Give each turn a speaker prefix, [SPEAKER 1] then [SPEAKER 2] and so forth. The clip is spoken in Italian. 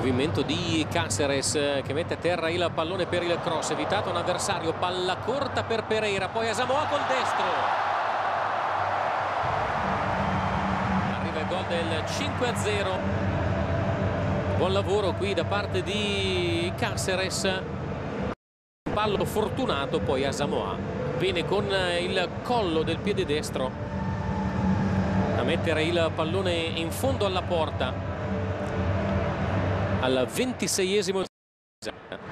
[SPEAKER 1] Movimento di Cáceres che mette a terra il pallone per il cross, evitato un avversario, palla corta per Pereira, poi Asamoah col destro. Arriva il gol del 5-0. Buon lavoro qui da parte di Cáceres. Pallo fortunato, poi Asamoah viene con il collo del piede destro a mettere il pallone in fondo alla porta al 26esimo.